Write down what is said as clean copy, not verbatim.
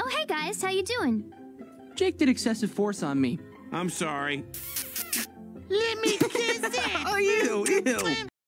Oh, hey guys, how you doing? Jake did excessive force on me. I'm sorry. Let me kiss it. Oh, ew.